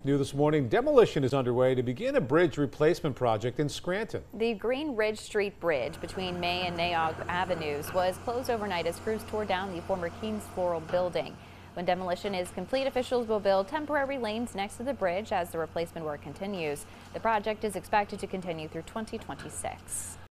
New this morning, demolition is underway to begin a bridge replacement project in Scranton. The Green Ridge Street Bridge between May and Naog Avenues was closed overnight as crews tore down the former Keen's Floral building. When demolition is complete, officials will build temporary lanes next to the bridge as the replacement work continues. The project is expected to continue through 2026.